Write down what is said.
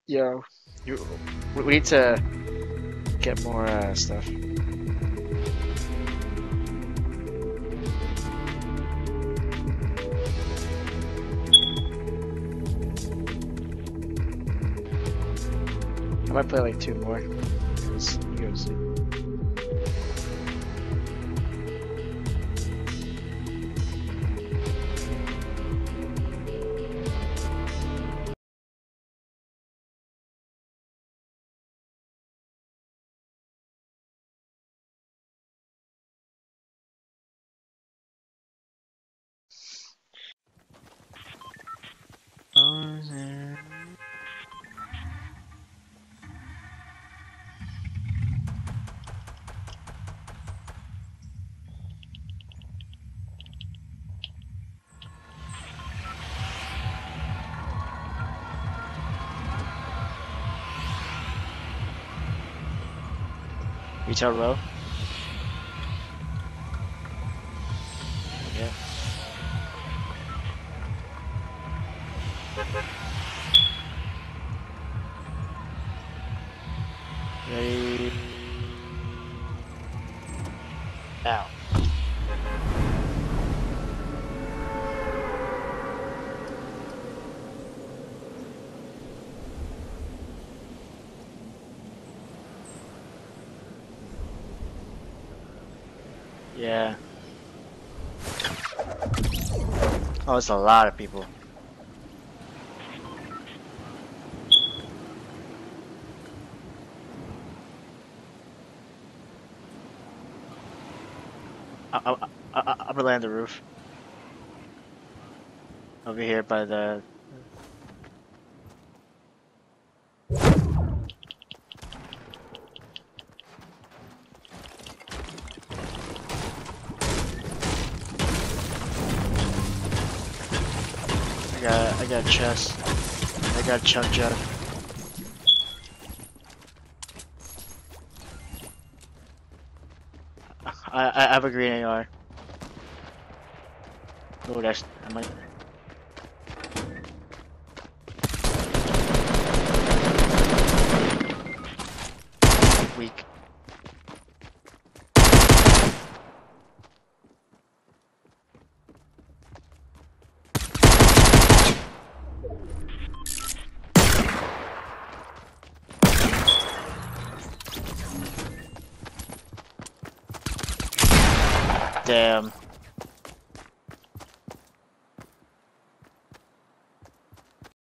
Yo, we need to get more stuff. I might play like two more. Because you go to sleep. Retail row. Yeah. Ready. Now. Yeah. Oh, it's a lot of people. I'm gonna land the roof. Over here by the... I got a chest. I got a chug jug. I have a green AR. Oh, I might... Weak. Damn.